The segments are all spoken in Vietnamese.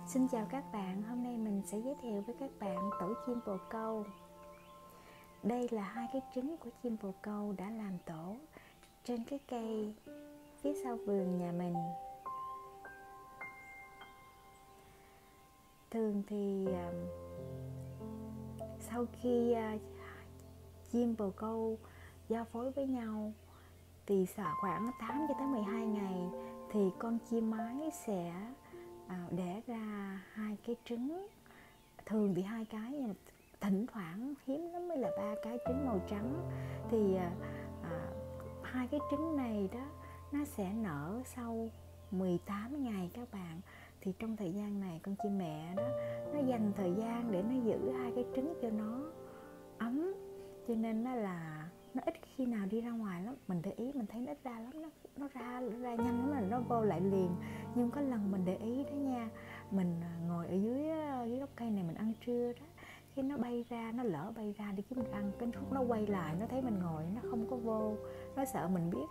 Xin chào các bạn, hôm nay mình sẽ giới thiệu với các bạn tổ chim bồ câu. Đây là hai cái trứng của chim bồ câu đã làm tổ trên cái cây phía sau vườn nhà mình. Thường thì sau khi chim bồ câu giao phối với nhau thì khoảng 8 cho tới 12 ngày thì con chim mái sẽ đẻ ra hai cái trứng. Thường thì hai cái, nhưng mà thỉnh thoảng hiếm lắm mới là ba cái trứng màu trắng. Thì hai cái trứng này đó nó sẽ nở sau 18 ngày các bạn. Thì trong thời gian này con chim mẹ đó nó dành thời gian để nó giữ hai cái trứng cho nó ấm, cho nên nó ít khi nào đi ra ngoài lắm. Mình để ý mình thấy nó ít ra lắm, nó ra nhanh lắm, là nó vô lại liền. Nhưng có lần mình để ý đó nha, mình ngồi ở dưới gốc cây này mình ăn trưa đó, khi nó bay ra, nó lỡ bay ra đi kiếm mình ăn, cái lúc nó quay lại nó thấy mình ngồi, nó không có vô, nó sợ mình biết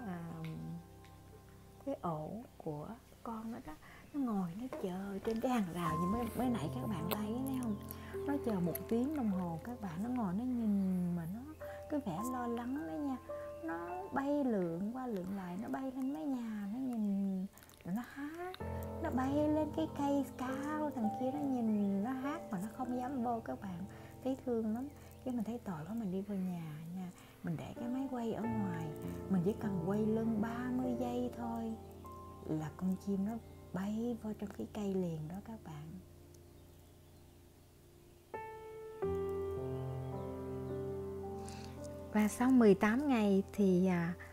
cái ổ của con nó đó. Nó ngồi nó chờ trên cái hàng rào như mới nãy các bạn thấy không, nó chờ 1 tiếng đồng hồ các bạn. Nó ngồi nó nhìn mà nó cái vẻ lo lắng đó nha. Nó bay lượn qua lượn lại, nó bay lên mái nhà, nó nhìn rồi nó hát. Nó bay lên cái cây cao thằng kia, nó nhìn nó hát mà nó không dám vô các bạn. Thấy thương lắm. Cái mình thấy tội quá, mình đi vào nhà nha, mình để cái máy quay ở ngoài, mình chỉ cần quay lưng 30 giây thôi là con chim nó bay vô trong cái cây liền đó các bạn. Và sau 18 ngày thì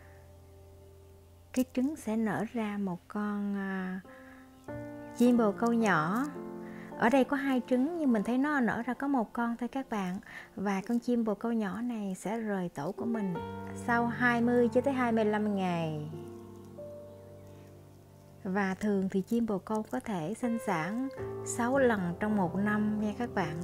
cái trứng sẽ nở ra một con chim bồ câu nhỏ. Ở đây có 2 trứng nhưng mình thấy nó nở ra có 1 con thôi các bạn. Và con chim bồ câu nhỏ này sẽ rời tổ của mình sau 20 cho tới 25 ngày. Và thường thì chim bồ câu có thể sinh sản 6 lần trong 1 năm nha các bạn.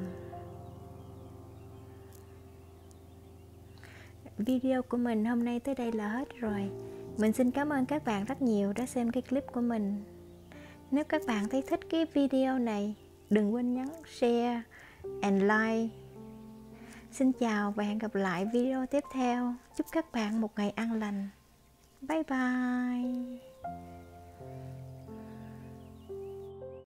Video của mình hôm nay tới đây là hết rồi. Mình xin cảm ơn các bạn rất nhiều đã xem cái clip của mình. Nếu các bạn thấy thích cái video này, đừng quên nhấn share and like. Xin chào và hẹn gặp lại video tiếp theo. Chúc các bạn một ngày an lành. Bye bye.